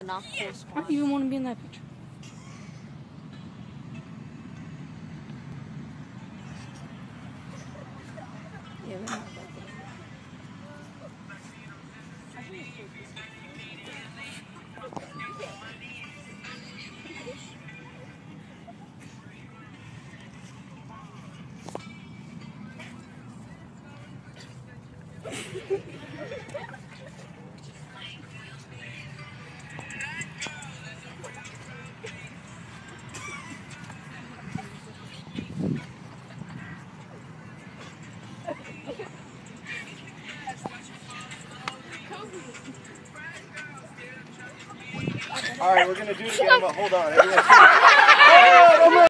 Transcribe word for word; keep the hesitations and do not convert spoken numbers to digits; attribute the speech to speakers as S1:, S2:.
S1: not cool squad.
S2: I don't even want to be in that picture. Yeah, they're not that good.
S3: All right, we're going to do it again, but hold on.